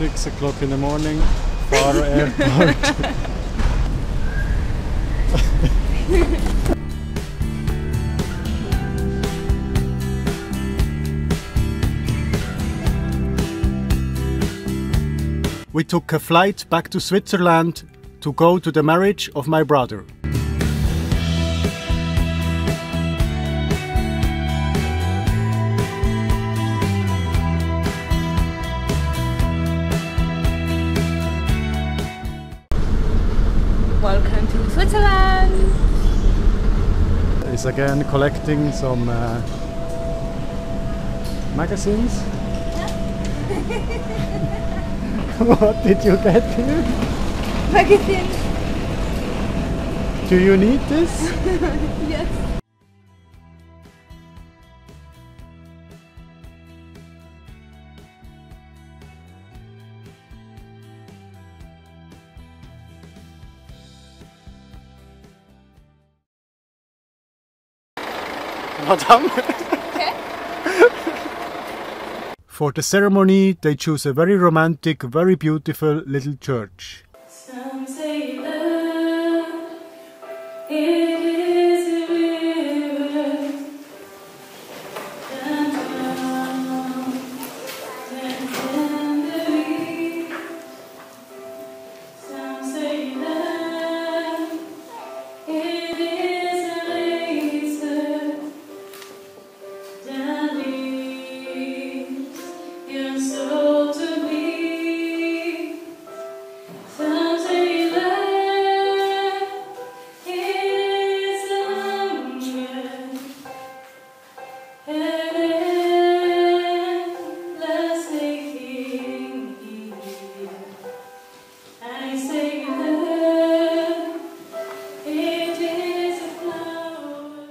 6 o'clock in the morning, Faro Airport. We took a flight back to Switzerland to go to the marriage of my brother. Welcome to Switzerland! Is again collecting some magazines. What did you get here? Magazine! Do you need this? Yes. Madame? Okay. For the ceremony, they choose a very romantic, very beautiful little church. Some say love, it is a river, and down, and tenderly. Some say love, it is a razor that leaves your soul to bleed. Some say love, it is a hundred, an endless aching. I say love, it is a flower.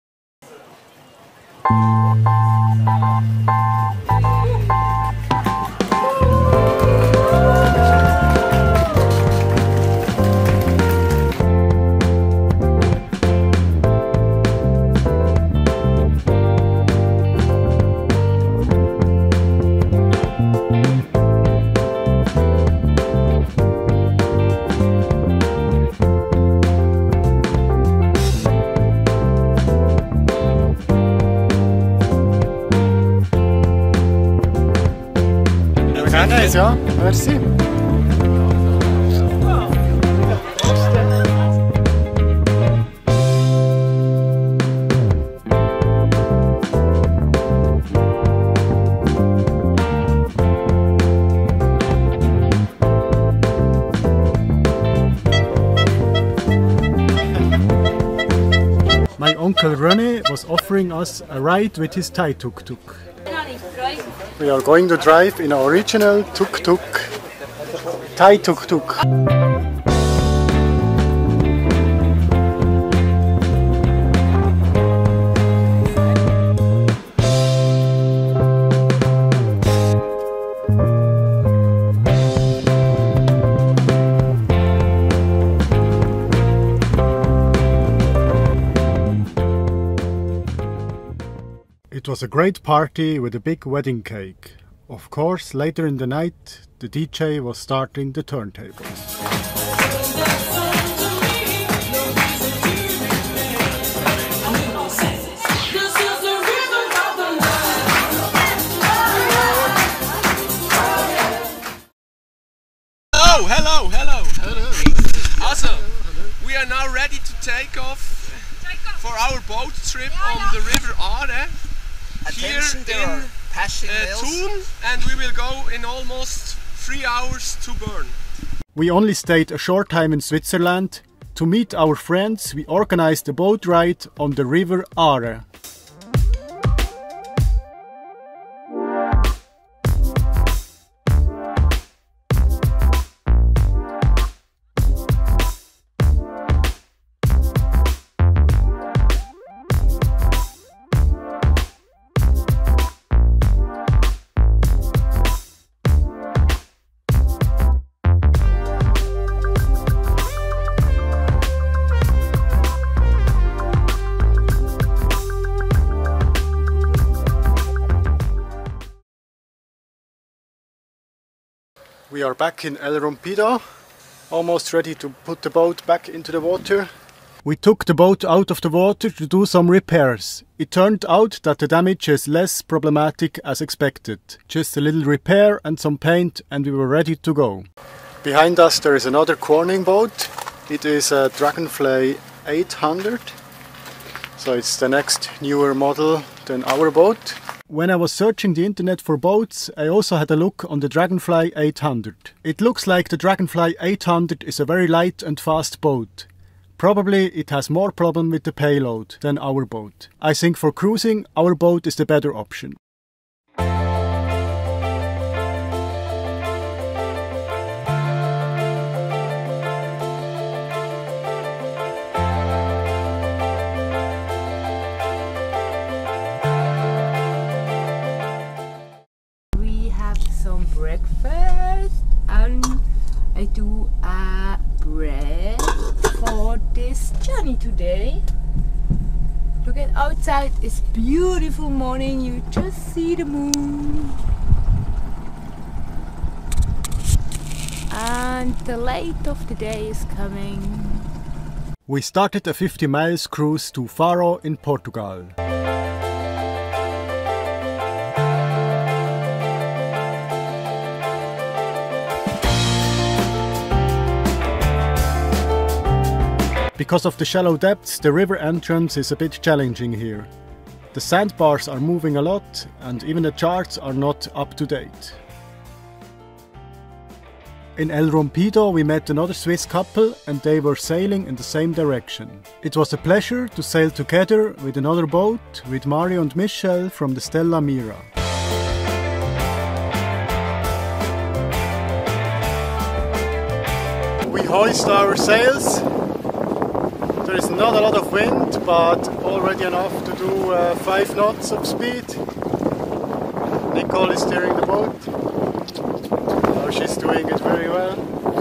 Nice, ja? Merci. My uncle René was offering us a ride with his Thai tuk-tuk. We are going to drive in our original tuk-tuk, Thai tuk-tuk. It was a great party with a big wedding cake. Of course, later in the night, the DJ was starting the turntables. Hello. Awesome. We are now ready to take off for our boat trip on the river Aare. Attention, there are passing Thun, and we will go in almost 3 hours to Bern. We only stayed a short time in Switzerland. To meet our friends, we organized a boat ride on the river Aare. We are back in El Rompido, almost ready to put the boat back into the water. We took the boat out of the water to do some repairs. It turned out that the damage is less problematic as expected. Just a little repair and some paint and we were ready to go. Behind us there is another Corning boat. It is a Dragonfly 800. So it's the next newer model than our boat. When I was searching the internet for boats, I also had a look on the Dragonfly 800. It looks like the Dragonfly 800 is a very light and fast boat. Probably it has more problem with the payload than our boat. I think for cruising, our boat is the better option. Some breakfast and I do a bread for this journey today. Look at outside, it's beautiful morning, you just see the moon and the light of the day is coming. We started a 50 miles cruise to Faro in Portugal. Because of the shallow depths, the river entrance is a bit challenging here. The sandbars are moving a lot and even the charts are not up to date. In El Rompido we met another Swiss couple and they were sailing in the same direction. It was a pleasure to sail together with another boat with Mario and Michelle from the Stella Mira. We hoist our sails. There is not a lot of wind, but already enough to do 5 knots of speed. Nicole is steering the boat. Oh, she's doing it very well.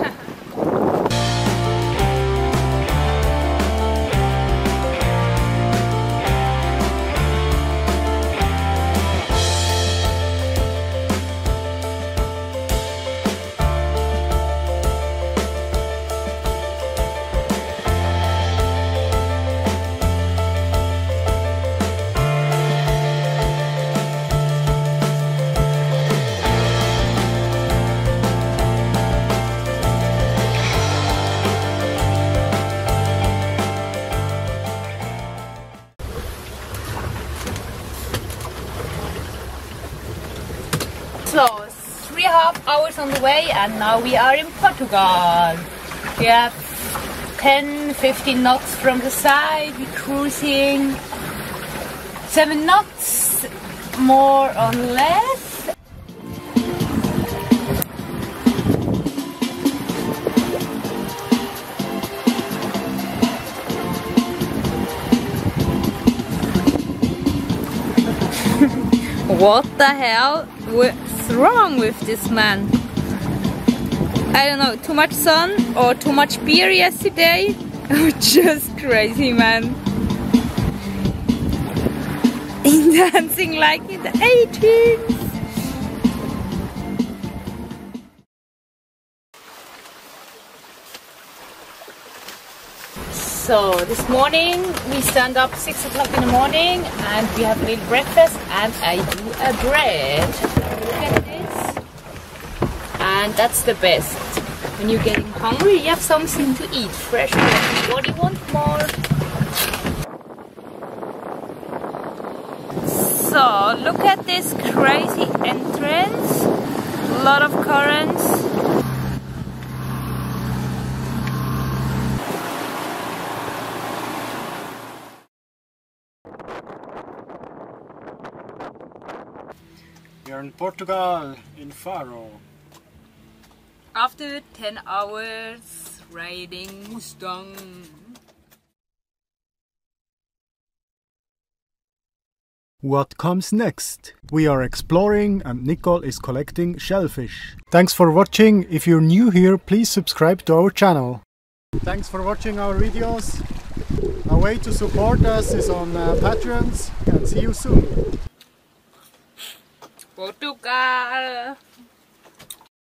So, 3.5 hours on the way and now we are in Portugal. We have 10-15 knots from the side, we're cruising 7 knots, more or less. What the hell? What's wrong with this man? I don't know, too much sun or too much beer yesterday? Just crazy, man. Dancing like in the 80s. So this morning we stand up 6 o'clock in the morning and we have a little breakfast and I do a bread. Look at this. And that's the best. When you're getting hungry you have something to eat. Fresh bread. What do you want more? So look at this crazy entrance. A lot of currents. We are in Portugal, in Faro. After 10 hours riding Mustang. What comes next? We are exploring and Nicole is collecting shellfish. Thanks for watching. If you're new here, please subscribe to our channel. Thanks for watching our videos. A way to support us is on Patreons and see you soon. Portugal!